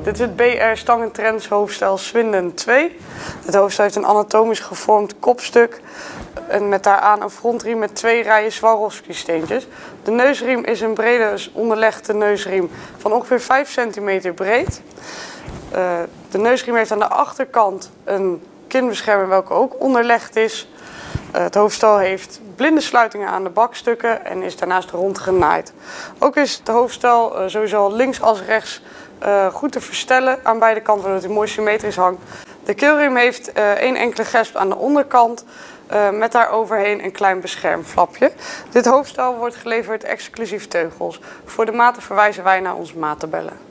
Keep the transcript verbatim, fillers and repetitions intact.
Dit is het B R Stang & Trends hoofdstel Swinden twee. Het hoofdstel heeft een anatomisch gevormd kopstuk en met daaraan een frontriem met twee rijen Swarovski-steentjes. De neusriem is een brede onderlegde neusriem van ongeveer vijf centimeter breed. Uh, de neusriem heeft aan de achterkant een kinbeschermer welke ook onderlegd is. Uh, het hoofdstel heeft blinde sluitingen aan de bakstukken en is daarnaast rond genaaid. Ook is het hoofdstel uh, sowieso links als rechts uh, goed te verstellen aan beide kanten, zodat hij mooi symmetrisch hangt. De keelriem heeft uh, één enkele gesp aan de onderkant uh, met daar overheen een klein beschermflapje. Dit hoofdstel wordt geleverd exclusief teugels. Voor de maten verwijzen wij naar onze maattabellen.